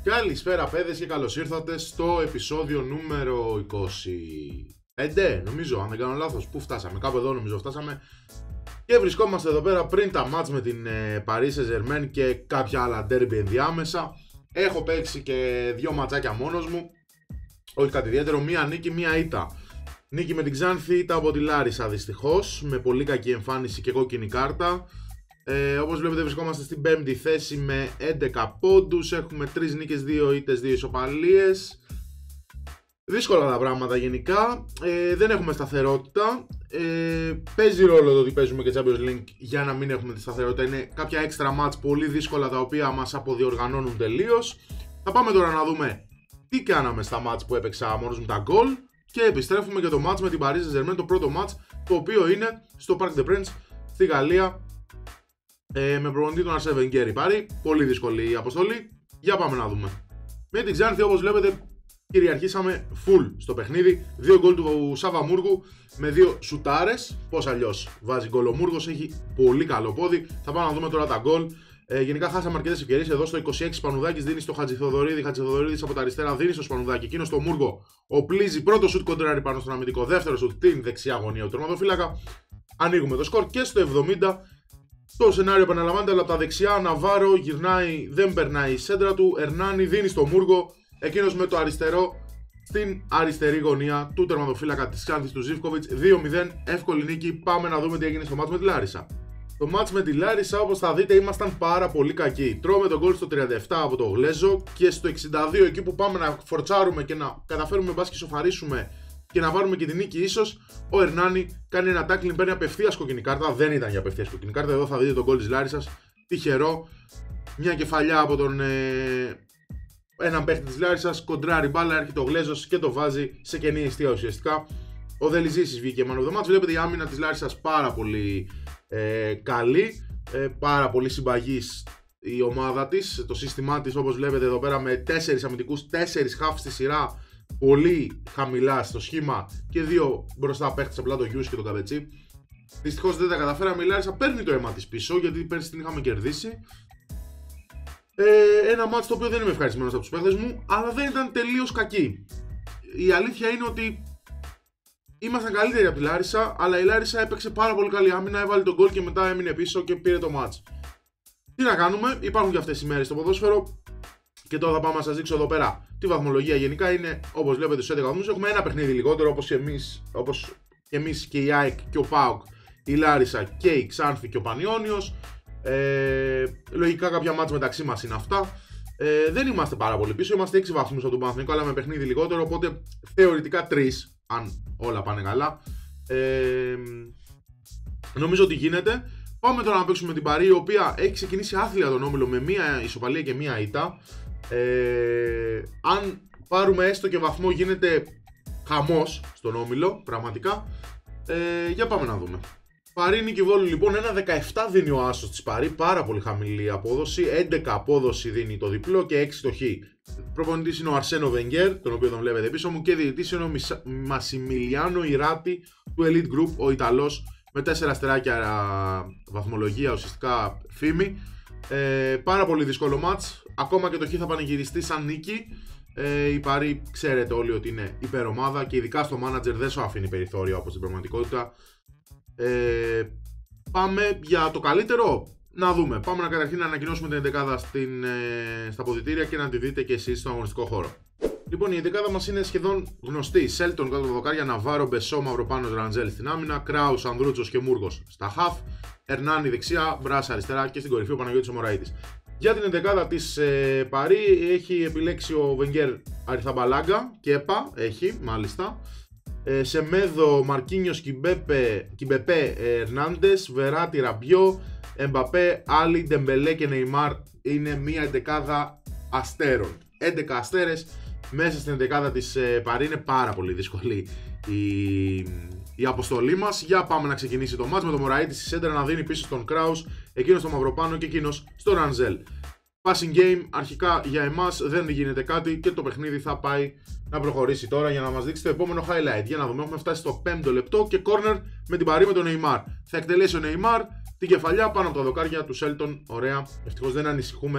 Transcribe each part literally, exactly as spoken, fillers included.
Καλησπέρα παιδες και καλώς ήρθατε στο επεισόδιο νούμερο είκοσι πέντε, νομίζω, αν δεν κάνω λάθος. Πού φτάσαμε, κάπου εδώ νομίζω φτάσαμε. Και βρισκόμαστε εδώ πέρα πριν τα μάτς με την ε, Paris Saint-Germain και κάποια άλλα derby ενδιάμεσα. Έχω παίξει και δύο ματσάκια μόνος μου. Όχι κάτι ιδιαίτερο, μία νίκη, μία ήττα. Νίκη με την Ξάνθη, ήττα από τη Λάρισα δυστυχώς, με πολύ κακή εμφάνιση και κόκκινη κάρτα. Ε, όπως βλέπετε βρισκόμαστε στην πέμπτη θέση με έντεκα πόντους, έχουμε τρεις νίκες, δύο ήττες, δύο ισοπαλίες. Δύσκολα τα πράγματα γενικά, ε, δεν έχουμε σταθερότητα. Ε, παίζει ρόλο το ότι παίζουμε και Champions League για να μην έχουμε τη σταθερότητα. Είναι κάποια έξτρα μάτς πολύ δύσκολα τα οποία μας αποδιοργανώνουν τελείως. Θα πάμε τώρα να δούμε τι κάναμε στα μάτς που έπαιξα μόνος μου τα γκολ και επιστρέφουμε για το μάτς με την Paris Saint-Germain, το πρώτο μάτς, το οποίο είναι στο Parc des Princes στη Γαλλία. Ε, με προπονητή τον Αρσέν Βενγκέρ πάρει. Πολύ δύσκολη η αποστολή. Για πάμε να δούμε. Με την Ξάνθη, όπως βλέπετε, κυριαρχήσαμε full στο παιχνίδι. Δύο γκολ του Σαββαμούργου με δύο σουτάρες. Πώς αλλιώς βάζει γκολ ο Μούργος, έχει πολύ καλό πόδι. Θα πάμε να δούμε τώρα τα γκολ. Ε, γενικά χάσαμε αρκετές ευκαιρίες. Εδώ στο είκοσι έξι Σπανουδάκης δίνει στο Χατζηθοδωρίδη. Χατζηθοδωρίδης από τα αριστερά δίνει στο Σπανουδάκη. Εκείνο στο Μούργο. Ο Πλίζη, πρώτο σουτ κοντράρι πάνω στον αμυντικό. Δεύτερο σουτ την δεξιά γωνία του τερματοφύλακα. Ανοίγουμε το σκορ και στο εβδομήντα. Το σενάριο επαναλαμβάνεται, αλλά από τα δεξιά Ναβάρο γυρνάει, δεν περνάει η σέντρα του. Ερνάνη δίνει στο Μούργο. Εκείνος με το αριστερό στην αριστερή γωνία του τερματοφύλακα της Ξάνθης του Ζίβκοβιτς. δύο μηδέν, εύκολη νίκη. Πάμε να δούμε τι έγινε στο μάτς με τη Λάρισα. Το μάτς με τη Λάρισα, όπως θα δείτε, ήμασταν πάρα πολύ κακοί. Τρώμε τον γκολ στο τριάντα επτά από το Γλέζο και στο εξήντα δύο, εκεί που πάμε να φορτσάρουμε και να καταφέρουμε μπας και σοφαρίσουμε και να βάλουμε και την νίκη ίσως, ο Ερνάνη κάνει ένα tackling, παίρνει απευθείας κόκκινη κάρτα. Δεν ήταν για απευθείας κόκκινη κάρτα. Εδώ θα δείτε τον γκολ της Λάρισσας. Τυχερό. Μια κεφαλιά από τον ε, έναν παίχτη της Λάρισσας. Κοντράρι μπάλα, έρχεται ο Γλέζος και το βάζει σε κενή αιστεία ουσιαστικά. Ο Δελιζήσης βγήκε man of the match. Βλέπετε η άμυνα της Λάρισσας πάρα πολύ ε, καλή. Ε, πάρα πολύ συμπαγής η ομάδα της. Το σύστημά της, όπως βλέπετε εδώ πέρα, με τέσσερις αμυντικούς, τέσσερις χαφ στη σειρά. Πολύ χαμηλά στο σχήμα και δύο μπροστά παίχτες, απλά το Γιούς και το Καβετσί. Δυστυχώς δεν τα καταφέραμε. Η Λάρισα παίρνει το αίμα της πίσω, γιατί πέρσι την είχαμε κερδίσει. Ε, ένα μάτς το οποίο δεν είμαι ευχαριστημένος από τους παίχτες μου, αλλά δεν ήταν τελείως κακή. Η αλήθεια είναι ότι ήμασταν καλύτεροι από τη Λάρισα, αλλά η Λάρισα έπαιξε πάρα πολύ καλή άμυνα, έβαλε τον γκολ και μετά έμεινε πίσω και πήρε το μάτς. Τι να κάνουμε, υπάρχουν και αυτές οι μέρες στο ποδόσφαιρο. Και τώρα θα πάμε να σας δείξω εδώ πέρα τη βαθμολογία. Γενικά είναι, όπως βλέπετε, στους έντεκα βαθμούς. Έχουμε ένα παιχνίδι λιγότερο, όπως και εμείς, όπως και, εμείς και η ΑΕΚ και ο ΠΑΟΚ, η Λάρισα και η Ξάνθη και ο Πανιώνιος. Ε, λογικά κάποια μάτς μεταξύ μας είναι αυτά. Ε, δεν είμαστε πάρα πολύ πίσω, είμαστε έξι βαθμούς από τον Παναθηναϊκό, αλλά με παιχνίδι λιγότερο, οπότε θεωρητικά τρεις, αν όλα πάνε καλά. Ε, νομίζω ότι γίνεται. Πάμε τώρα να παίξουμε την Παρί, η οποία έχει ξεκινήσει άθλια τον όμιλο με μία ισοπαλία και μία ήττα. Ε, αν πάρουμε έστω και βαθμό, γίνεται χαμός στον όμιλο, πραγματικά. Ε, για πάμε να δούμε. Παρί νίκη Βόλου, λοιπόν, ένα δεκαεπτά δίνει ο άσος της Παρί, πάρα πολύ χαμηλή απόδοση. έντεκα απόδοση δίνει το διπλό και έξι το χ. Προπονητής είναι ο Αρσένο Βενγκέρ, τον οποίο τον βλέπετε πίσω μου, και διαιτητής είναι ο Μασιμιλιάνο Ιράτη του Elite Group, ο Ιταλός, με τέσσερα αστεράκια βαθμολογία, ουσιαστικά φήμη. Ε, πάρα πολύ δύσκολο μάτς. Ακόμα και το χ θα πανηγυριστεί σαν νίκη. Ε, η Παρί, ξέρετε όλοι ότι είναι υπερομάδα και ειδικά στο manager δεν σου αφήνει περιθώριο από την πραγματικότητα. Ε, πάμε για το καλύτερο. Να δούμε. Πάμε να καταρχήν να ανακοινώσουμε την εντεκάδα στην, ε, στα αποδυτήρια και να τη δείτε και εσείς στον αγωνιστικό χώρο. Λοιπόν, η εντεκάδα μας είναι σχεδόν γνωστή. Σέλτον κάτω από δοκάρια, Ναβάρο, Μπεσό, Μαυροπάνος, Ραντζέλ στην άμυνα, Κράους, Ανδρούτσος και Μούργος στα χαφ, Ερνάνη δεξιά, Μπράσα αριστερά και στην κορυφή ο Παναγιώτης Ομοραΐτης. Για την εντεκάδα της ε, Παρί έχει επιλέξει ο Βενγκέρ Αριθαμπαλάγκα και ΕΠΑ, έχει μάλιστα. Ε, Σεμέδο, Μαρκίνιος, Κιμπεπέ, Ερνάντες, Βεράτη, Ραμπιό, Εμπαπέ, Άλι, Ντεμπελέ και Νεϊμάρ. Είναι μια εντεκάδα αστέρων. έντεκα αστέρες μέσα στην εντεκάδα της ε, Παρί. Είναι πάρα πολύ δύσκολη η, η αποστολή μας. Για πάμε να ξεκινήσει το μάτς με τον Μωραΐτη στη σέντρα να δίνει πίσω στον Κράους, εκείνος στο Μαυροπάνο και εκείνος στο Ραντζέλ. Passing game, αρχικά για εμάς δεν γίνεται κάτι και το παιχνίδι θα πάει να προχωρήσει τώρα για να μας δείξει το επόμενο highlight. Για να δούμε, έχουμε φτάσει στο πέμπτο λεπτό και corner με την Παρί με τον Νεϊμάρ. Θα εκτελέσει ο Νεϊμάρ την κεφαλιά πάνω από τα δοκάρια του Σέλτον. Ωραία, ευτυχώς δεν ανησυχούμε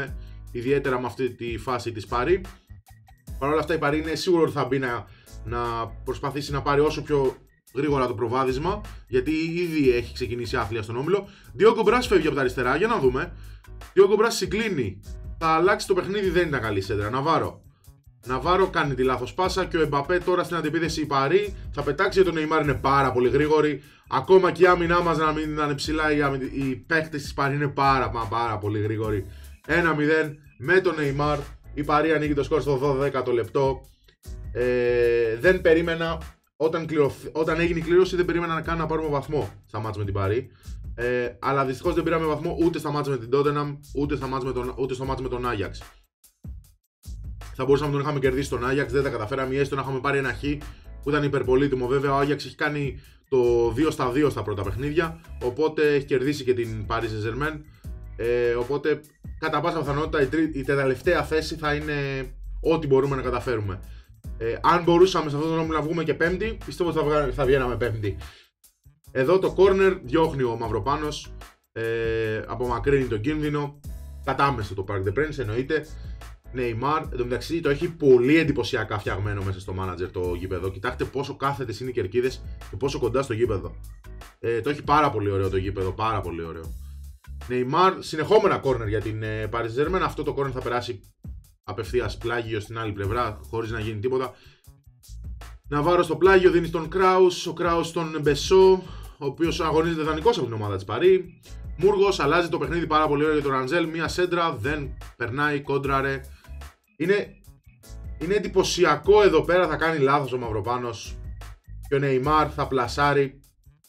ιδιαίτερα με αυτή τη φάση της Παρί. Παρ' όλα αυτά η Παρί είναι σίγουρο ότι θα μπει να, να προσπαθήσει να πάρει όσο πιο γρήγορα το προβάδισμα, γιατί ήδη έχει ξεκινήσει άθλια στον όμιλο. Ντιόγκο Μπρας φεύγει από τα αριστερά, για να δούμε. Ντιόγκο Μπρας συγκλίνει. Θα αλλάξει το παιχνίδι, δεν ήταν καλή σέντρα. Ναβάρο. Ναβάρο κάνει τη λάθος πάσα και ο Εμπαπέ τώρα στην αντεπίθεση η Παρί θα πετάξει, γιατί ο Νεϊμάρ είναι πάρα πολύ γρήγορη. Ακόμα και η άμυνά μας να μην είναι ψηλά, οι, άμυ... οι παίκτες της Παρί είναι πάρα, πάρα πολύ γρήγοροι. ένα μηδέν με τον Νεϊμάρ. Η Παρί ανοίγει το σκορ στο δώδεκατο λεπτό. Ε, δεν περίμενα, όταν, κληρωθ... όταν έγινε η κλήρωση, δεν περίμενα να κάνουμε να πάρουμε βαθμό στα μάτς με την Παρί. Ε, αλλά δυστυχώς δεν πήραμε βαθμό ούτε στα μάτς με την Τότεναμ, ούτε, τον... ούτε στο μάτς με τον Άγιαξ. Θα μπορούσαμε να τον είχαμε κερδίσει τον Άγιαξ, δεν τα καταφέραμε, ή έστω να είχαμε πάρει ένα χ που ήταν υπερπολίτιμο. Βέβαια, ο Άγιαξ έχει κάνει το δύο στα δύο στα πρώτα παιχνίδια, οπότε έχει κερδίσει και την Paris Saint-Germain. Ε, οπότε, κατά πάσα πιθανότητα, η, τρί... η τελευταία θέση θα είναι ό,τι μπορούμε να καταφέρουμε. Ε, αν μπορούσαμε σε αυτόν τον όμιλο να βγούμε και πέμπτη, πιστεύω ότι θα, θα βγαίναμε πέμπτη. Εδώ το corner διώχνει ο Μαυροπάνος, ε, απομακρύνει τον κίνδυνο, κατάμεσα το Parc des Princes εννοείται. Νεϊμάρ, εν τω μεταξύ το έχει πολύ εντυπωσιακά φτιαγμένο μέσα στο manager το γήπεδο. Κοιτάξτε πόσο κάθετες είναι οι κερκίδες και πόσο κοντά στο γήπεδο. Ε, το έχει πάρα πολύ ωραίο το γήπεδο, πάρα πολύ ωραίο. Νεϊμάρ, συνεχόμενα corner για την ε, Paris Saint-Germain. Αυτό το corner θα περάσει απευθείας πλάγιο στην άλλη πλευρά, χωρίς να γίνει τίποτα. Ναβάρο στο πλάγιο, δίνει στον Κράους, ο Κράους στον Μπεσό, ο οποίος αγωνίζεται δανεικός από την ομάδα της Παρί. Μούργος, αλλάζει το παιχνίδι πάρα πολύ ωραίο για τον Ραντζέλ. Μία σέντρα, δεν περνάει, κόντραρε. Είναι, είναι εντυπωσιακό εδώ πέρα, θα κάνει λάθος ο Μαυροπάνος και ο Νεϊμάρ θα πλασάρει.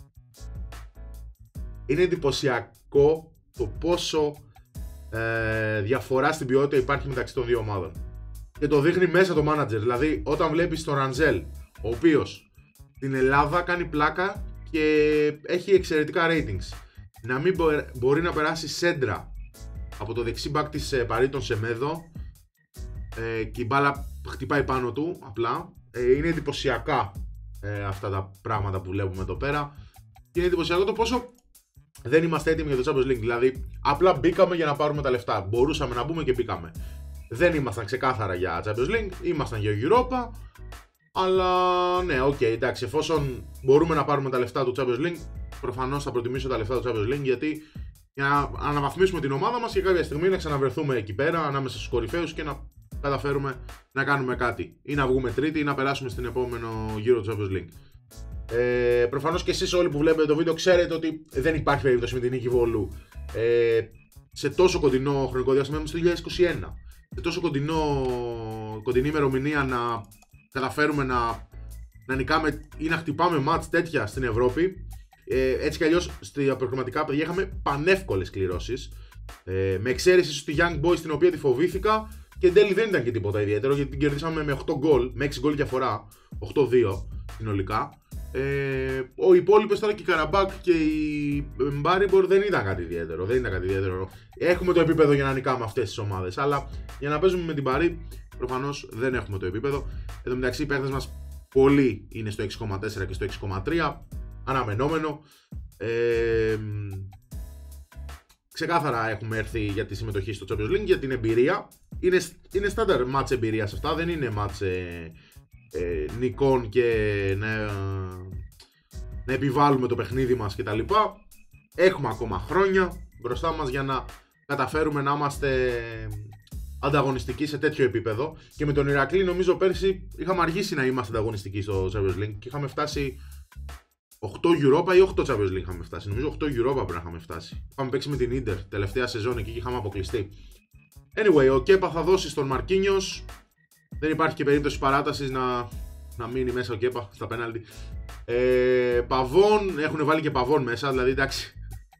Είναι εντυπωσιακό το πόσο ε, διαφορά στην ποιότητα υπάρχει μεταξύ των δύο ομάδων. Και το δείχνει μέσα το manager. Δηλαδή, όταν βλέπεις τον Ραντζέλ, ο οποίος στην Ελλάδα κάνει πλάκα και έχει εξαιρετικά ratings, να μην μπορεί να περάσει σέντρα από το δεξί μπακ της Παρί, τον Σεμέδο, ε, και η μπάλα χτυπάει πάνω του απλά. Ε, είναι εντυπωσιακά ε, αυτά τα πράγματα που βλέπουμε εδώ πέρα. Και είναι εντυπωσιακό το πόσο δεν είμαστε έτοιμοι για το Champions League. Δηλαδή, απλά μπήκαμε για να πάρουμε τα λεφτά. Μπορούσαμε να μπούμε και μπήκαμε. Δεν ήμασταν ξεκάθαρα για Champions League, ήμασταν για Europa. Αλλά ναι, οκ, okay, εντάξει, εφόσον μπορούμε να πάρουμε τα λεφτά του Champions League, προφανώς θα προτιμήσω τα λεφτά του Champions League, γιατί για να αναβαθμίσουμε την ομάδα μας και κάποια στιγμή να ξαναβρεθούμε εκεί πέρα ανάμεσα στους κορυφαίους και να καταφέρουμε να κάνουμε κάτι. Ή να βγούμε τρίτη ή να περάσουμε στην επόμενο γύρο του Champions League. Ε, προφανώς και εσείς όλοι που βλέπετε το βίντεο ξέρετε ότι δεν υπάρχει περίπτωση με την νίκη Βόλου ε, σε τόσο κοντινό χρονικό διάστημα, στο δύο χιλιάδες είκοσι ένα. Σε τόσο κοντινό, κοντινή ημερομηνία να καταφέρουμε να, να νικάμε ή να χτυπάμε μάτς τέτοια στην Ευρώπη. Ε, έτσι κι αλλιώς στα προκριματικά παιδιά είχαμε πανεύκολες κληρώσεις. Ε, με εξαίρεση στη Young Boys, την οποία τη φοβήθηκα και εν τέλει δεν ήταν και τίποτα ιδιαίτερο, γιατί την κερδίσαμε με οκτώ γκολ, με έξι γκολ διαφορά, οκτώ δύο συνολικά. Ε, ο υπόλοιπος τώρα και η Καραμπάκ και η Μπάριμπορ δεν ήταν κάτι ιδιαίτερο. Δεν ήταν κάτι ιδιαίτερο. Έχουμε το επίπεδο για να νικάμε αυτές τις ομάδες, αλλά για να παίζουμε με την Παρί προφανώς δεν έχουμε το επίπεδο. Εν τω μεταξύ οι παίκτες μας πολλοί είναι στο έξι κόμμα τέσσερα και στο έξι κόμμα τρία. Αναμενόμενο. Ε, ξεκάθαρα έχουμε έρθει για τη συμμετοχή στο Champions League, για την εμπειρία. Είναι, είναι στάνταρ μάτς εμπειρίας αυτά, δεν είναι μάτς ε, ε, νικών και να, να επιβάλλουμε το παιχνίδι μας κτλ. Έχουμε ακόμα χρόνια μπροστά μας για να καταφέρουμε να είμαστε ανταγωνιστικοί σε τέτοιο επίπεδο. Και με τον Ηρακλή νομίζω πέρσι είχαμε αργήσει να είμαστε ανταγωνιστικοί στο Champions League και είχαμε φτάσει οκτώ Europa ή οκτώ Champions League είχαμε φτάσει. Νομίζω οκτώ Europa πρέπει να είχαμε φτάσει. Είχαμε παίξει με την Inter τελευταία σεζόν εκεί και είχαμε αποκλειστεί. Anyway, ο Κέπα θα δώσει στον Μαρκίνιος. Δεν υπάρχει και περίπτωση παράτασης να, να μείνει μέσα ο Κέπα στα πέναλτι. Ε, Παβόν, έχουν βάλει και Παβόν μέσα, δηλαδή εντάξει.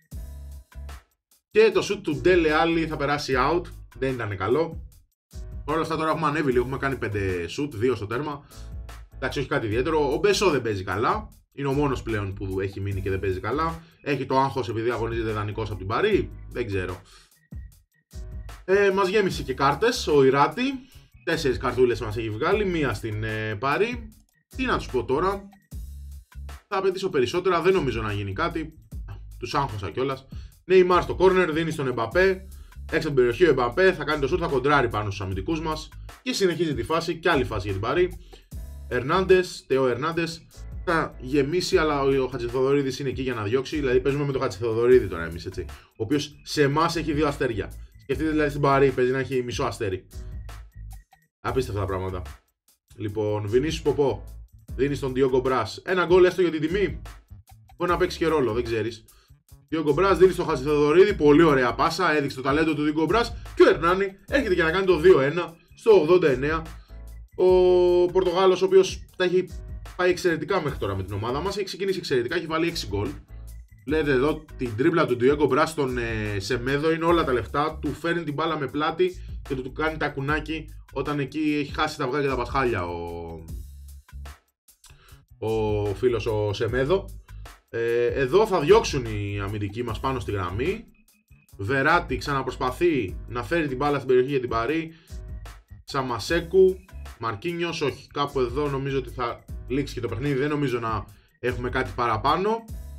Και το shoot του Ντέλε Άλλη θα περάσει out. Δεν ήταν καλό. Παρ' όλα αυτά τώρα έχουμε ανέβει λίγο, έχουμε κάνει πέντε shoot, δύο στο τέρμα. Εντάξει, όχι κάτι ιδιαίτερο. Ο Μπεσό δεν παίζει καλά. Είναι ο μόνος πλέον που έχει μείνει και δεν παίζει καλά. Έχει το άγχος επειδή αγωνίζεται δανεικός από την Παρί. Δεν ξέρω. Ε, μας γέμισε και κάρτες ο Ιράτη. Τέσσερις καρτούλες μας έχει βγάλει. Μία στην ε, Παρί. Τι να τους πω τώρα. Θα απαιτήσω περισσότερα. Δεν νομίζω να γίνει κάτι. Τους άγχωσα κιόλας. Νεϊμάρ στο corner. Δίνει στον Εμπαπέ. Έξω από την περιοχή ο Εμπαπέ θα κάνει το σουτ, θα κοντράρει πάνω στους αμυντικούς μας και συνεχίζει τη φάση και άλλη φάση για την Παρί. Ερνάντες, Τεό Ερνάντες θα γεμίσει, αλλά ο Χατζηθοδωρίδης είναι εκεί για να διώξει. Δηλαδή παίζουμε με τον Χατζηθοδωρίδη τώρα εμείς, έτσι. Ο οποίος σε εμάς έχει δύο αστέρια. Σκεφτείτε δηλαδή στην Παρί παίζει να έχει μισό αστέρι. Απίστευτα πράγματα. Λοιπόν, Βινίσιους Ποπό δίνει στον Ντιόγκο Μπρας ένα γκολ έστω για την τιμή. Μπορεί να παίξει και ρόλο, δεν ξέρεις. Ντιόγκο Μπρας δίνει στον Χατζηθοδωρίδη, πολύ ωραία πάσα, έδειξε το ταλέντο του Ντιόγκο Μπρας και ο Ερνάνι έρχεται για να κάνει το δύο ένα στο ογδόντα εννέα. Ο Πορτογάλος, ο οποίος τα έχει πάει εξαιρετικά μέχρι τώρα με την ομάδα μας, έχει ξεκινήσει εξαιρετικά, έχει βάλει έξι γκολ. Λέτε εδώ την τρίπλα του Ντιόγκο Μπρας στον ε, Σεμέδο, είναι όλα τα λεφτά. Του φέρνει την μπάλα με πλάτη και του, του κάνει τα κουνάκι όταν εκεί έχει χάσει τα αυγά και τα πασχάλια ο, ο φίλος ο Σεμέδο. Ε, εδώ θα διώξουν οι αμυντικοί μας πάνω στη γραμμή. Βεράτη ξαναπροσπαθεί να φέρει την μπάλα στην περιοχή για την Παρί. Σαμασέκου, Μαρκίνιος, όχι, κάπου εδώ νομίζω ότι θα λήξει και το παιχνίδι, δεν νομίζω να έχουμε κάτι παραπάνω.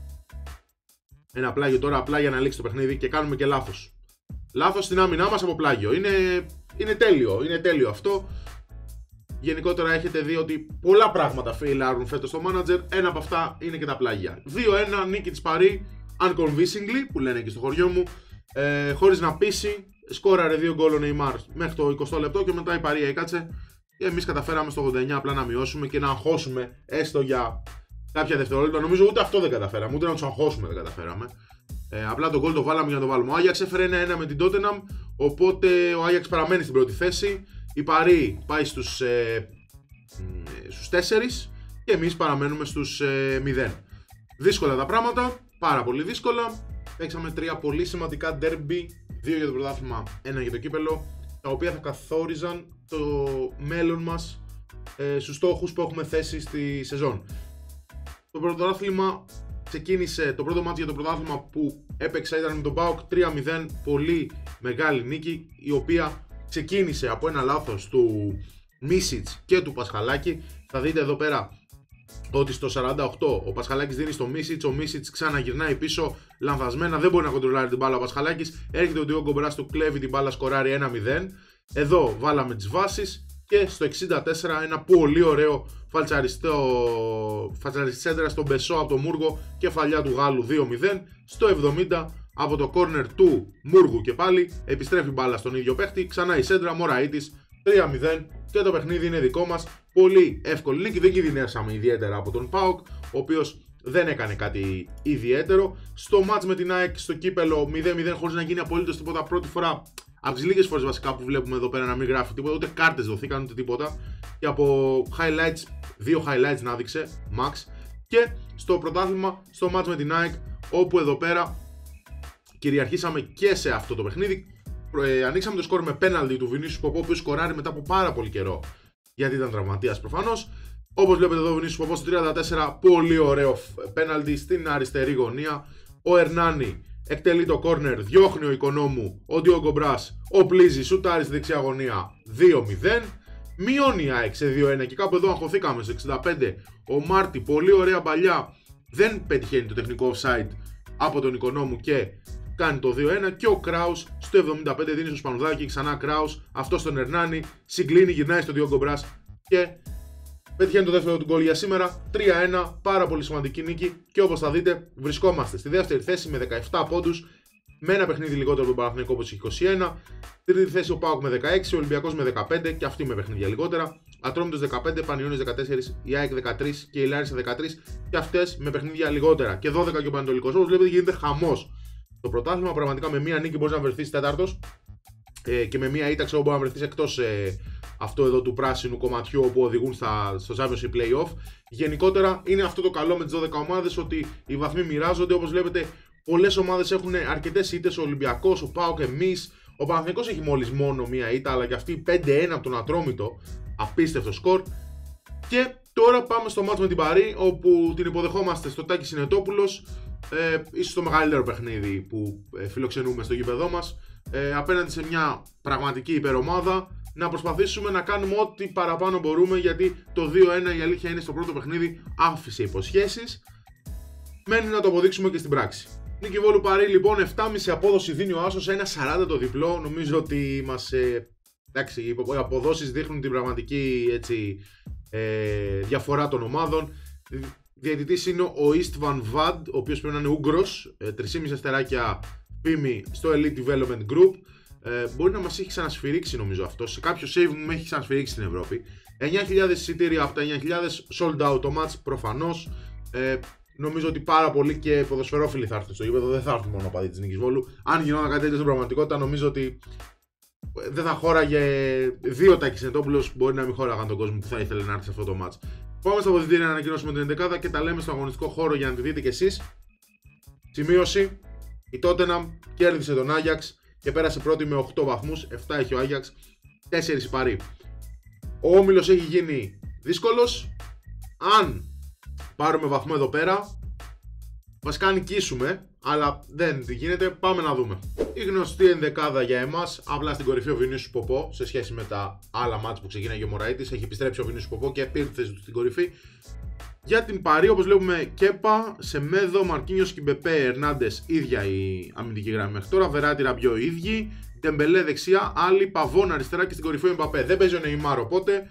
Ένα πλάγιο τώρα απλά για να λήξει το παιχνίδι και κάνουμε και λάθος. Λάθος στην άμυνά μας από πλάγιο, είναι, είναι τέλειο, είναι τέλειο αυτό. Γενικότερα έχετε δει ότι πολλά πράγματα φεϊλάρουν φέτος στο manager, ένα από αυτά είναι και τα πλάγια. δύο ένα νίκη της Παρί, unconvincingly που λένε και στο χωριό μου, ε, χωρίς να πείσει. Σκόραρε δύο γκολ ο Νεϊμάρ μέχρι το εικοστό λεπτό και μετά η Παρί έκατσε. Και εμείς καταφέραμε στο ογδόντα εννέα απλά να μειώσουμε και να αγχώσουμε έστω για κάποια δευτερόλεπτα. Νομίζω ούτε αυτό δεν καταφέραμε, ούτε να τους αγχώσουμε δεν καταφέραμε. Ε, απλά τον γκολ το βάλαμε για να το βάλουμε. Ο Άγιαξ έφερε ένα ένα με την Τότεναμ, οπότε ο Άγιαξ παραμένει στην πρώτη θέση. Η Παρί πάει στους, ε, στους τέσσερα και εμείς παραμένουμε στους ε, μηδέν. Δύσκολα τα πράγματα, πάρα πολύ δύσκολα. Παίξαμε τρία πολύ σημαντικά derby, δύο για το πρωτάθλημα, ένα για το κύπελο, τα οποία θα καθόριζαν το μέλλον μας ε, στους στόχους που έχουμε θέσει στη σεζόν. Το πρωτάθλημα ξεκίνησε, το πρώτο μάτι για το πρωτάθλημα που έπαιξα ήταν με τον ΠΑΟΚ τρία μηδέν, πολύ μεγάλη νίκη, η οποία ξεκίνησε από ένα λάθος του Μίσιτς και του Πασχαλάκη. Θα δείτε εδώ πέρα ότι στο σαράντα οκτώ ο Πασχαλάκης δίνει στο Μίσιτς, ο Μίσιτς ξαναγυρνάει πίσω λανθασμένα, δεν μπορεί να κοντρολάρει την μπάλα ο Πασχαλάκης, έρχεται ο Ντιόγκο Μπρας, του κλέβει την μπάλα, σκοράρει ένα μηδέν. Εδώ βάλαμε τις βάσεις και στο εξήντα τέσσερα ένα πολύ ωραίο φαλτσαριστό σέντρα στον Μπεσό από το Μούργο, κεφαλιά του Γάλλου δύο μηδέν. Στο εβδομήντα από το κόρνερ του Μούργου και πάλι επιστρέφει μπάλα στον ίδιο παίχτη, ξανά η σέντρα, Μωραΐτης, τρία μηδέν και το παιχνίδι είναι δικό μας. Πολύ εύκολη νίκη, δεν κινδυνεύσαμε ιδιαίτερα από τον ΠΑΟΚ, ο οποίος δεν έκανε κάτι ιδιαίτερο. Στο μάτς με την ΑΕΚ στο κύπελο μηδέν μηδέν χωρίς να γίνει απολύτως τίποτα, πρώτη φορά από τις λίγες φορές βασικά που βλέπουμε εδώ πέρα να μην γράφει τίποτα, ούτε κάρτες δοθήκαν ούτε τίποτα, και από highlights, δύο highlights να δείξε max. Και στο πρωτάθλημα στο μάτς με την ΑΕΚ, όπου εδώ πέρα κυριαρχήσαμε και σε αυτό το παιχνίδι. Ε, ανοίξαμε το σκορ με πέναλτι του Βινίσιους Ποπό, που σκοράρει μετά από πάρα πολύ καιρό, γιατί ήταν τραυματίας προφανώς. Όπως βλέπετε εδώ, ο Βινίσιους Ποπό στο τριάντα τέσσερα, πολύ ωραίο πέναλτι στην αριστερή γωνία. Ο Ερνάνι εκτελεί το κόρνερ, διώχνει ο Οικονόμου, ο Ντιόγκο Μπρας, ο Πλίζη σουτάρει στη δεξιά γωνία, δύο μηδέν. Μειώνει η ΑΕΚ σε δύο ένα και κάπου εδώ αγχωθήκαμε στο εξήντα πέντε. Ο Μάρτι, πολύ ωραία παλιά, δεν πετυχαίνει το τεχνικό offside από τον Οικονόμου και κάνει το δύο ένα. Και ο Κράους στο εβδομήντα πέντε δίνει στο Σπανουδάκι, ξανά Κράους, αυτό στον Ερνάνι, συγκλίνει, γυρνάει στον Ντιόγκο Μπρας και πετυχαίνει το δεύτερο του γκολ για σήμερα. Τρία ένα, πάρα πολύ σημαντική νίκη και όπως θα δείτε βρισκόμαστε στη δεύτερη θέση με δεκαεπτά πόντους, με ένα παιχνίδι λιγότερο από τον Παναθηναϊκό όπως έχει είκοσι ένα. Τρίτη θέση ο ΠΑΟΚ με δεκαέξι, ο Ολυμπιακός με δεκαπέντε και αυτοί με παιχνίδια λιγότερα. Ατρόμητος δεκαπέντε, Πανιώνιος δεκατέσσερα, η ΑΕΚ δεκατρία και η Λάρισα δεκατρία και αυτές με παιχνίδια λιγότερα. Και δώδεκα και ο Πανετολικός. Όπως βλέπετε γίνεται χαμός. Το πρωτάθλημα πραγματικά με μία νίκη μπορεί να βρεθείς τέταρτος ε, και με μία ήττα ξέρω μπορεί να βρεθείς εκτός ε, αυτό εδώ του πράσινου κομματιού όπου οδηγούν στα, στο Championship Playoff. Γενικότερα είναι αυτό το καλό με τις δώδεκα ομάδες, ότι οι βαθμοί μοιράζονται. Όπως βλέπετε, πολλές ομάδες έχουν αρκετές ήττες. Ο Ολυμπιακός, ο ΠΑΟΚ, εμείς. Ο Παναθηναϊκός έχει μόλις μόνο μία ήττα, αλλά και αυτή πέντε ένα από τον Ατρόμητο. Απίστευτο σκορ. Και τώρα πάμε στο μάτς με την Παρί, όπου την υποδεχόμαστε στο Τάκη Συνετόπουλος. Ε, ίσως το μεγαλύτερο παιχνίδι που ε, φιλοξενούμε στο γήπεδό μας, ε, απέναντι σε μια πραγματική υπερομάδα. Να προσπαθήσουμε να κάνουμε ό,τι παραπάνω μπορούμε, γιατί το δύο ένα η αλήθεια είναι στο πρώτο παιχνίδι άφησε υποσχέσεις. Μένει να το αποδείξουμε και στην πράξη. Νίκη Βόλου Παρί λοιπόν, επτά κόμμα πέντε απόδοση δίνει ο Άσος, ένα σαράντα το διπλό. Νομίζω ότι μας, ε, εντάξει, οι αποδόσεις δείχνουν την πραγματική έτσι, ε, διαφορά των ομάδων. Διαιτητής είναι ο Istvan Vad, ο οποίος πρέπει να είναι Ούγγρος, ε, τρία κόμμα πέντε αστεράκια φήμη στο Elite Development Group. Ε, μπορεί να μας έχει ξανασφυρίξει νομίζω αυτό. Σε κάποιο save μου με έχει ξανασφυρίξει στην Ευρώπη. εννιά χιλιάδες εισιτήρια από τα εννιά χιλιάδες, sold out το match προφανώς. Ε, νομίζω ότι πάρα πολλοί και ποδοσφαιρόφιλοι θα έρθουν στο γήπεδο, δεν θα έρθουν μόνο παδί της Νίκης Βόλου. Αν γινόταν κάτι τέτοιο στην πραγματικότητα, νομίζω ότι δεν θα χώραγε δύο Τακισετόπουλος, μπορεί να μην χώραγαν τον κόσμο που θα ήθελε να έρθει σε αυτό το match. Πάμε στα αποδυτήρια να ανακοινώσουμε την ενδεκάδα και τα λέμε στο αγωνιστικό χώρο για να τη δείτε κι εσείς. Σημείωση: η Tottenham κέρδισε τον Άγιαξ και πέρασε πρώτη με οκτώ βαθμούς, επτά έχει ο Άγιαξ, τέσσερα η Παρί. Ο όμιλος έχει γίνει δύσκολος. Αν πάρουμε βαθμό εδώ πέρα, βασικά αν νικήσουμε, αλλά δεν γίνεται, πάμε να δούμε. Η γνωστή ενδεκάδα για εμάς, απλά στην κορυφή ο Βινίσιους Ποπό, σε σχέση με τα άλλα μάτς που ξεκίναγε ο Μωραΐτης, έχει επιστρέψει ο Βινίσιους Ποπό και πήρε τη θέση του στην κορυφή. Για την Παρί, όπως βλέπουμε, Κέπα, Σεμέδο, Μαρκίνιος, Κιμπεπέ, Ερνάντες, ίδια η αμυντική γραμμή μέχρι τώρα. Βεράτη, Ραμπιό, ίδιοι. Ντεμπελέ δεξιά, Άλλη, Παβόν αριστερά και στην κορυφή ο Εμπαπέ. Δεν παίζει ο Νεϊμάρ, οπότε.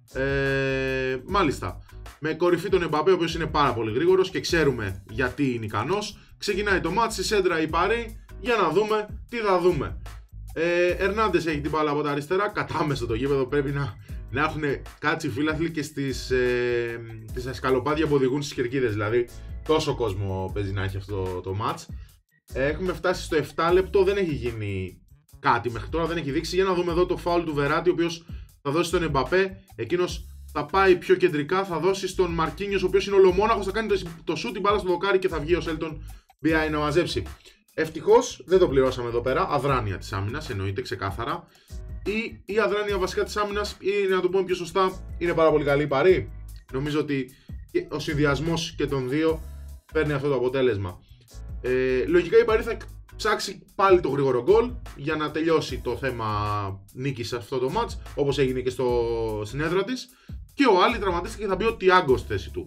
Ε, μάλιστα. Με κορυφή τον Εμπαπέ, ο οποίος είναι πάρα πολύ γρήγορος και ξέρουμε γιατί είναι ικανός. Ξεκινάει το μάτς, στη σέντρα η Παρί, για να δούμε τι θα δούμε. Ε, Ερνάντες έχει την μπάλα από τα αριστερά, κατάμεσο το γήπεδο, πρέπει να, να έχουν κάτσει φίλαθλοι και στις, ε, στις σκαλοπάδια που οδηγούν στις κερκίδες, δηλαδή τόσο κόσμο παίζει να έχει αυτό το, το μάτς. Ε, έχουμε φτάσει στο επτά λεπτό, δεν έχει γίνει κάτι μέχρι τώρα, δεν έχει δείξει. Για να δούμε εδώ το φάουλ του Βεράτη, ο οποίος θα δώσει στον Εμπαπέ, εκείνος θα πάει πιο κεντρικά, θα δώσει στον Μαρκίνιος, ο οποίος είναι ολομόναχος, θα κάνει το, το σούτ, την μπάλα στο δοκάρι και θα βγει ο Σέλτον μπι άι να μαζέψει. Ευτυχώς δεν το πληρώσαμε εδώ πέρα, αδράνεια της άμυνας, εννοείται ξεκάθαρα. Η, η αδράνεια βασικά της άμυνας, ή να το πούμε πιο σωστά, είναι πάρα πολύ καλή η Παρί. Νομίζω ότι ο συνδυασμός και των δύο παίρνει αυτό το αποτέλεσμα. Ε, λογικά η Παρί θα ψάξει πάλι το γρήγορο γκολ για να τελειώσει το θέμα νίκης σε αυτό το match, όπως έγινε και στο, στην έδρα της. Και ο Άλλη τραυματίστηκε και θα μπει ο Τιάγκο στη θέση του.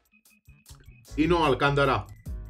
Είναι ο Αλκάνταρα.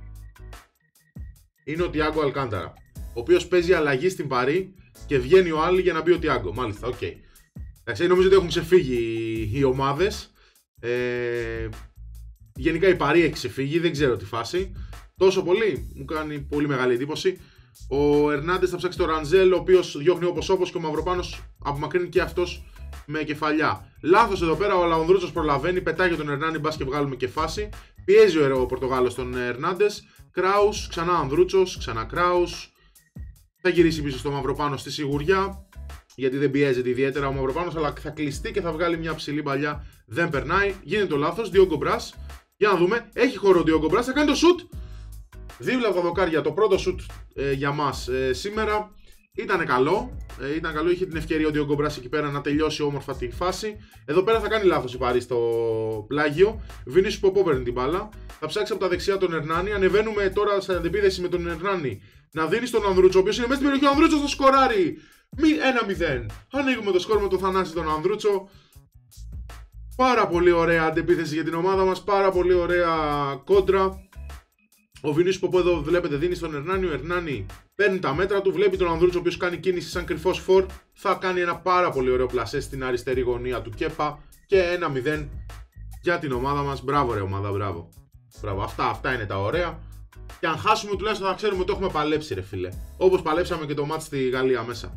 Είναι ο Τιάγκο Αλκάνταρα, ο οποίος παίζει αλλαγή στην Παρί και βγαίνει ο Άλλη για να μπει ο Τιάγκο. Μάλιστα, οκ. Okay. Εντάξει, νομίζω ότι έχουν ξεφύγει οι ομάδες. Ε, γενικά η Παρί έχει ξεφύγει, δεν ξέρω τι φάση. Τόσο πολύ, μου κάνει πολύ μεγάλη εντύπωση. Ο Ερνάντες θα ψάξει το Ραντζέλ, ο οποίος διώχνει όπως όπως και ο Μαυροπάνος απομακρύνει και αυτός με κεφαλιά. Λάθος εδώ πέρα, ο Λαονδρούτσος προλαβαίνει, πετάει για τον Ερνάνη, μπας και βγάλουμε και φάση. Πιέζει ο Πορτογάλος τον Ερνάντες. Κράους, ξανά Ανδρούτσος, ξανά Κράους. Θα γυρίσει πίσω στο Μαυροπάνο στη σιγουριά, γιατί δεν πιέζεται ιδιαίτερα ο Μαυροπάνος, αλλά θα κλειστεί και θα βγάλει μια ψηλή παλιά. Δεν περνάει, γίνεται το λάθος. Διόγκο Μπρας. Για να δούμε, έχει χώρο ο Διόγκο Μπρας, θα κάνει το σουτ. Δίπλα από τα δοκάρια, το πρώτο σουτ ε, για μας ε, σήμερα. Ήταν καλό, ε, ήταν καλό, είχε την ευκαιρία ο Διόγκο Μπρας εκεί πέρα να τελειώσει όμορφα τη φάση. Εδώ πέρα θα κάνει λάθος η Παρί στο πλάγιο. Βινίσιους Ποπό παίρνει την μπάλα. Θα ψάξει από τα δεξιά τον Ερνάνη. Ανεβαίνουμε τώρα σε αντεπίδεση με τον Ερνάνη. Να δίνει στον Ανδρούτσο, ο οποίος είναι μέσα στην περιοχή. Ο Ανδρούτσος θα σκοράρει. ένα μηδέν. Ανοίγουμε το σκορ με τον Θανάση τον Ανδρούτσο. Πάρα πολύ ωραία αντεπίθεση για την ομάδα μας. Πάρα πολύ ωραία κόντρα. Ο Βινίσιους Ποπό εδώ βλέπετε δίνει στον Ερνάνη. Ο Ερνάνη παίρνει τα μέτρα του. Βλέπει τον Ανδρούτσο, ο οποίος κάνει κίνηση σαν κρυφός φορ. Θα κάνει ένα πάρα πολύ ωραίο πλασέ στην αριστερή γωνία του Κέπα. Και ένα μηδέν για την ομάδα μας. Μπράβο ρε ομάδα, μπράβο. Μπράβο. Αυτά, αυτά είναι τα ωραία. Και αν χάσουμε τουλάχιστον θα ξέρουμε ότι το έχουμε παλέψει ρε φίλε. Όπως παλέψαμε και το μάτς στη Γαλλία μέσα.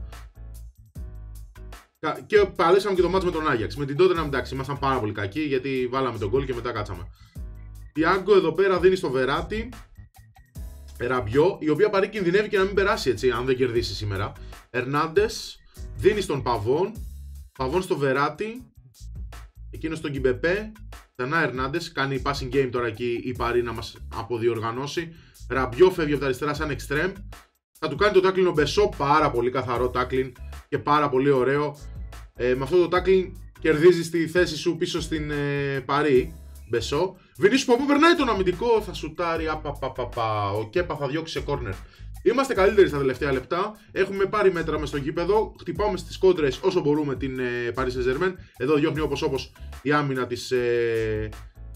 Και παλέψαμε και το μάτς με τον Άγιαξ. Με την Tottenham εντάξει, ήμασταν πάρα πολύ κακοί γιατί βάλαμε τον γκολ και μετά κάτσαμε. Τιάγκο εδώ πέρα δίνει στο Βεράτη. Ραμπιό, η οποία Παρί κινδυνεύει και να μην περάσει έτσι, αν δεν κερδίσει σήμερα. Ερνάντες δίνει στον Παβόν. Παβόν στο Βεράτη. Εκείνος στον Κιμπεπέ. Ξανά Ερνάντες. Κάνει passing game τώρα εκεί η Παρί να μας αποδιοργανώσει. Ραμπιό φεύγει από τα αριστερά σαν extreme. Θα του κάνει το tackling ο Μπεσό. Πάρα πολύ καθαρό tackling και πάρα πολύ ωραίο. Ε, με αυτό το tackling κερδίζει τη θέση σου πίσω στην ε, Παρί. Μπεσό. Βινίσιους Ποπό περνάει τον αμυντικό, θα σουτάρει. Απαπαπαπα. Ο Κέπα θα διώξει σε κόρνερ. Είμαστε καλύτεροι στα τελευταία λεπτά. Έχουμε πάρει μέτρα μες στο γήπεδο. Χτυπάμε στις κόντρες όσο μπορούμε την ε, Paris Saint-Germain. Εδώ διώχνει όπως όπως η άμυνα της, ε,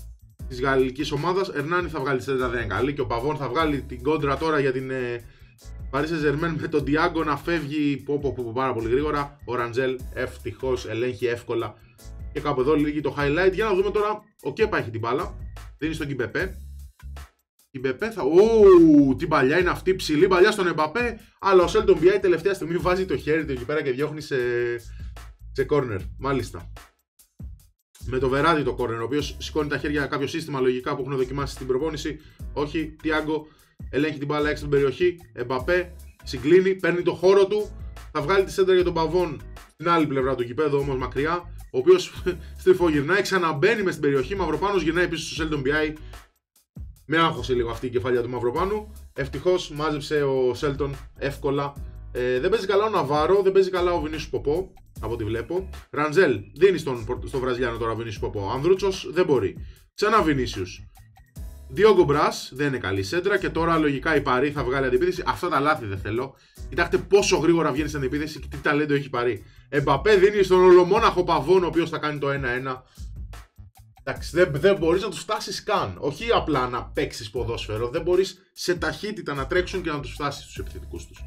της γαλλικής ομάδας. Ερνάνη θα βγάλει τη σέντρα, δεν είναι καλή. Και ο Παβόν θα βγάλει την κόντρα τώρα για την ε, Paris Saint-Germain με τον Diago να φεύγει πω, πω, πω, πάρα πολύ γρήγορα. Ο Ραντζέλ ευτυχώς ελέγχει εύκολα. Και κάπου εδώ λύγει το highlight. Για να δούμε τώρα. Ο Κέπα έχει την μπάλα. Δίνει στον Κιμπεπέ. Κιμπεπέ θα. Ου, τι παλιά είναι αυτή. Ψηλή παλιά στον Εμπαπέ. Αλλά ο Σέλτον Μπιάι τελευταία στιγμή βάζει το χέρι του εκεί πέρα και διώχνει σε, σε corner. Μάλιστα. Με το Βεράδι το corner, ο οποίος σηκώνει τα χέρια κάποιο σύστημα λογικά που έχουν δοκιμάσει στην προπόνηση. Όχι, Τιάγκο ελέγχει την μπάλα έξω στην περιοχή. Εμπαπέ συγκλίνει, παίρνει το χώρο του. Θα βγάλει τη σέντρα για τον Παβόν στην άλλη πλευρά του γηπέδου, όμως μακριά. Ο οποίος στριφογυρνάει, ξαναμπαίνει μες στην περιοχή. Μαυροπάνος γυρνάει πίσω στο Σέλτον Μπιάι. Με άγχωσε λίγο αυτή η κεφαλιά του Μαυροπάνου. Ευτυχώς μάζεψε ο Σέλτον εύκολα. Ε, δεν παίζει καλά ο Ναβάρο, δεν παίζει καλά ο Βινίσιους Ποπό. Από ό,τι βλέπω. Ραντζέλ δίνει στον, στο Βραζιλιάνο τώρα Βινίσιους Ποπό. Ανδρούτσος δεν μπορεί. Ξανά Βινίσιους. Διόγκο Μπρας δεν είναι καλή σέντρα. Και τώρα λογικά η Παρί θα βγάλει αντιπίθεση. Αυτά τα λάθη δεν θέλω. Κοιτάξτε πόσο γρήγορα βγαίνει στην αντιπίθεση και τι ταλέντο έχει η Παρί. Εμπαπέ δίνει στον ολομόναχο Παβόν, ο οποίος θα κάνει το ένα ένα. Εντάξει, δεν, δεν μπορείς να τους φτάσεις καν. Όχι απλά να παίξεις ποδόσφαιρο. Δεν μπορείς σε ταχύτητα να τρέξουν και να τους φτάσεις στους επιθετικούς τους.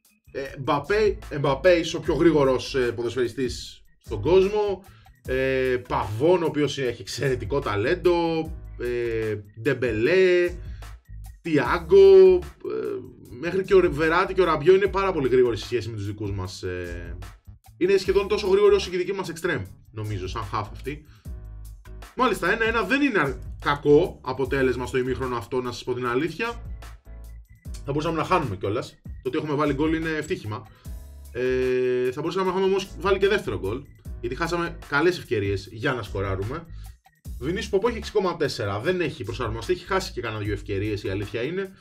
Εμπαπέ είσαι ο πιο γρήγορος ε, ποδοσφαιριστής στον κόσμο. ε, Παβόν ο οποίος έχει εξαιρετικό ταλέντο. ε, Ντεμπελέ, Τιάγκο, ε, μέχρι και ο Βεράτη και ο Ραμπιό είναι πάρα πολύ γρήγοροι σε σχέση με τους δικούς μας. ε, Είναι σχεδόν τόσο γρήγοροι όσο και οι δικοί μας εξτρέμ, νομίζω, σαν half αυτοί. Μάλιστα, ένα ένα δεν είναι κακό αποτέλεσμα στο ημίχρονο αυτό, να σας πω την αλήθεια. Θα μπορούσαμε να χάνουμε κιόλας. Το ότι έχουμε βάλει γκολ είναι ευτύχημα. Ε, θα μπορούσαμε να έχουμε όμως βάλει και δεύτερο γκολ. Γιατί χάσαμε καλές ευκαιρίες για να σκοράρουμε. Βινίσιους Ποπό έχει έξι κόμμα τέσσερα. Δεν έχει προσαρμοστεί. Έχει χάσει και κάνα δύο ευκαιρίες, η αλήθεια είναι.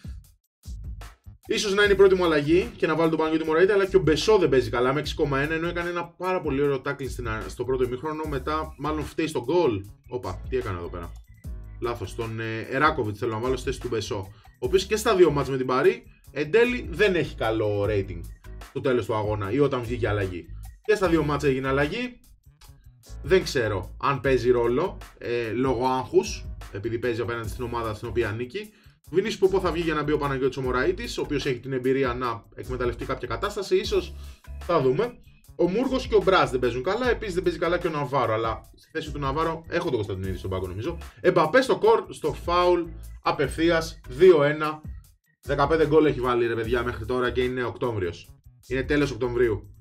Ίσως να είναι η πρώτη μου αλλαγή και να βάλω τον Παναγιώτη Μωραήτη. Αλλά και ο Μπεσό δεν παίζει καλά με έξι κόμμα ένα. Ενώ έκανε ένα πάρα πολύ ωραίο tackling στο πρώτο ημίχρονο. Μετά, μάλλον φταίει στο γκολ. Όπα, τι έκανα εδώ πέρα. Λάθος. Τον ε, Εράκοβιτ θέλω να βάλω στη θέση του Μπεσό. Ο οποίος και στα δύο μάτς με την Παρί εν τέλει δεν έχει καλό rating στο τέλος του αγώνα ή όταν βγήκε αλλαγή. Και στα δύο μάτς έγινε αλλαγή. Δεν ξέρω αν παίζει ρόλο ε, λόγω άγχους, επειδή παίζει απέναντι στην ομάδα στην οποία ανήκει. Βινίσιους Ποπό θα βγει για να μπει ο Παναγιώτης ο Μωραήτης, ο οποίος έχει την εμπειρία να εκμεταλλευτεί κάποια κατάσταση. Ίσως θα δούμε. Ο Μούργος και ο Μπρας δεν παίζουν καλά. Επίσης δεν παίζει καλά και ο Ναβάρο. Αλλά στη θέση του Ναβάρο έχω τον Κωνσταντινίδη στον πάγκο νομίζω. Εμπαπέ στο κορ, στο φάουλ απευθείας δύο ένα. δεκαπέντε γκολ έχει βάλει ρε παιδιά μέχρι τώρα και είναι Οκτώβριος. Είναι τέλος Οκτωβρίου.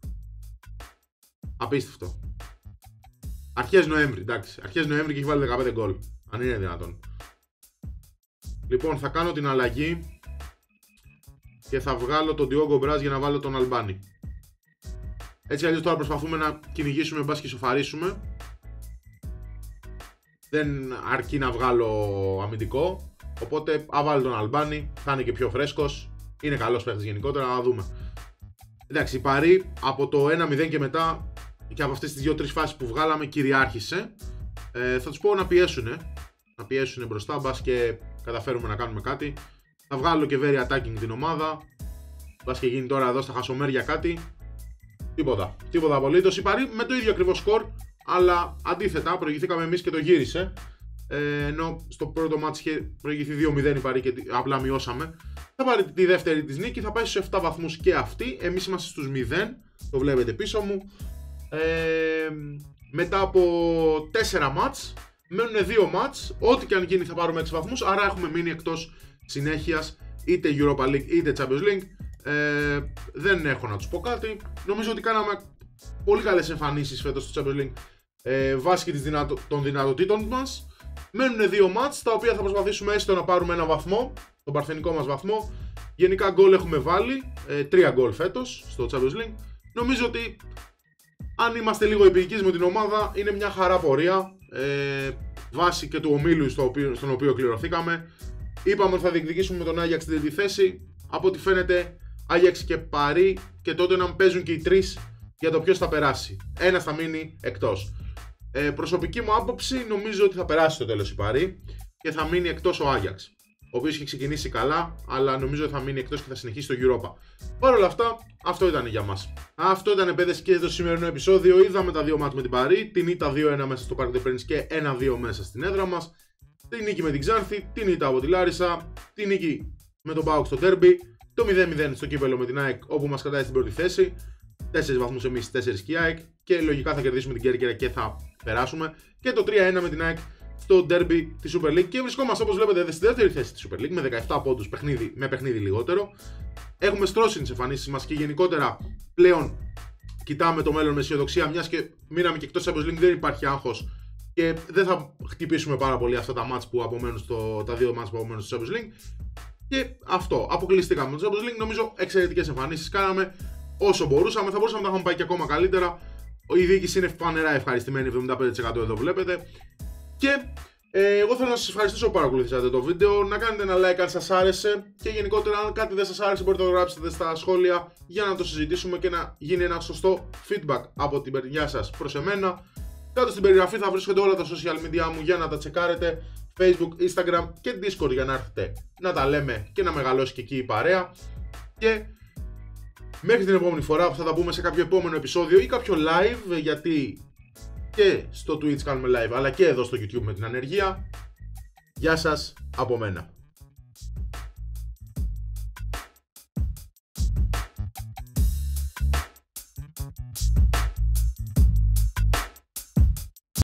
Απίστευτο. Αρχές Νοέμβρη, εντάξει. Αρχές Νοέμβρη και έχει βάλει δεκαπέντε γκολ. Αν είναι δυνατόν. Λοιπόν, θα κάνω την αλλαγή και θα βγάλω τον Diego Braz για να βάλω τον Αλμπάνι. Έτσι αλλιώς τώρα προσπαθούμε να κυνηγήσουμε, μπας και σοφαρίσουμε. Δεν αρκεί να βγάλω αμυντικό. Οπότε αβάλω τον Αλμπάνι, θα είναι και πιο φρέσκος. Είναι καλός παίκτης γενικότερα, να δούμε. Εντάξει, η Παρί από το ένα μηδέν και μετά και από αυτές τις δύο τρεις φάσεις που βγάλαμε κυριάρχησε. ε, Θα τους πω να πιέσουνε. Να πιέσουνε μπροστά, μπας και καταφέρουμε να κάνουμε κάτι. Θα βγάλω και very attacking την ομάδα. Μπας και γίνει τώρα εδώ στα χασομέρια κάτι. Τίποτα, τίποτα απολύτως. Η Παρί με το ίδιο ακριβώς σκορ, αλλά αντίθετα προηγηθήκαμε εμείς και το γύρισε. Ε, ενώ στο πρώτο μάτς είχε προηγηθεί δύο μηδέν η Παρί και απλά μειώσαμε. Θα πάρει τη δεύτερη της νίκη, θα πάει στους επτά βαθμούς και αυτή. Εμείς είμαστε στους μηδέν, το βλέπετε πίσω μου. Ε, μετά από τέσσερα μάτς, μένουν δύο μάτς. Ό,τι και αν γίνει θα πάρουμε έξι βαθμούς, άρα έχουμε μείνει εκτός συνέχειας είτε Europa League είτε Champions League. Ε, δεν έχω να τους πω κάτι. Νομίζω ότι κάναμε πολύ καλές εμφανίσεις φέτος στο Champions League ε, βάσει και δυνατο, των δυνατοτήτων μας. Μένουν δύο μάτς τα οποία θα προσπαθήσουμε έστω να πάρουμε ένα βαθμό, τον παρθενικό μας βαθμό. Γενικά γκολ έχουμε βάλει, ε, τρία γκολ φέτος στο Champions League. Νομίζω ότι αν είμαστε λίγο επικείς με την ομάδα είναι μια χαρά πορεία ε, βάσει και του ομίλου στο οποίο, στον οποίο κληρωθήκαμε. Είπαμε ότι θα διεκδικήσουμε με τον Άγιαξ την τρίτη θέση. Από ό,τι φαίνεται Άγιαξ και Παρί και τότε να παίζουν και οι τρεις για το ποιος θα περάσει. Ένας θα μείνει εκτός. Ε, προσωπική μου άποψη νομίζω ότι θα περάσει το τέλος η Παρί και θα μείνει εκτός ο Άγιαξ, ο οποίος έχει ξεκινήσει καλά, αλλά νομίζω ότι θα μείνει εκτός και θα συνεχίσει το Europa. Παρ' όλα αυτά, αυτό ήταν για μας. Αυτό ήταν παιδες και το σημερινό επεισόδιο. Είδαμε τα δύο μάτς με την Παρί, την ήττα δύο ένα μέσα στο Parc des Princes και ένα δύο μέσα στην έδρα μας. τη νίκη με την Ξάνθη, την ήττα από τη Λάρισα, τη νίκη με τον ΠΑΟΚ στο Derby, το μηδέν μηδέν στο κύπελο με την ΑΕΚ όπου μας κρατάει στην πρώτη θέση, τέσσερις βαθμούς εμείς, τέσσερις και η ΑΕΚ, και λογικά θα κερδίσουμε την Κέρκυρα και θα περάσουμε, και το τρία ένα με την ΑΕΚ στο Derby τη Super League, και βρισκόμαστε όπως βλέπετε στη δεύτερη θέση της Super League με δεκαεπτά πόντους, παιχνίδι, με παιχνίδι λιγότερο. Έχουμε στρώσει τις εμφανίσεις μας και γενικότερα πλέον κοιτάμε το μέλλον με αισιοδοξία, μιας και μείναμε και εκτός της Champions League, δεν υπάρχει άγχος και δεν θα χτυπήσουμε πάρα πολύ αυτά τα μάτς που απομένουν στο, τα δύο μάτς που απομένουν στο Champions League. Και αυτό, αποκλειστήκαμε το Champions League. Νομίζω εξαιρετικές εμφανίσεις κάναμε όσο μπορούσαμε. Θα μπορούσαμε να τα έχουμε πάει και ακόμα καλύτερα. Η διοίκηση είναι φανερά ευχαριστημένη, εβδομήντα πέντε τοις εκατό εδώ βλέπετε. Και ε, εγώ θέλω να σας ευχαριστήσω που παρακολουθήσατε το βίντεο. Να κάνετε ένα like αν σας άρεσε. Και γενικότερα, αν κάτι δεν σας άρεσε, μπορείτε να το γράψετε στα σχόλια για να το συζητήσουμε και να γίνει ένα σωστό feedback από την παιδιά σας προς εμένα. Κάτω στην περιγραφή θα βρίσκονται όλα τα social media μου για να τα τσεκάρετε. Facebook, Instagram και Discord για να έρθετε να τα λέμε και να μεγαλώσει και εκεί η παρέα. Και μέχρι την επόμενη φορά που θα τα πούμε σε κάποιο επόμενο επεισόδιο ή κάποιο live, γιατί και στο Twitch κάνουμε live αλλά και εδώ στο YouTube με την ανεργία. Γεια σας από μένα.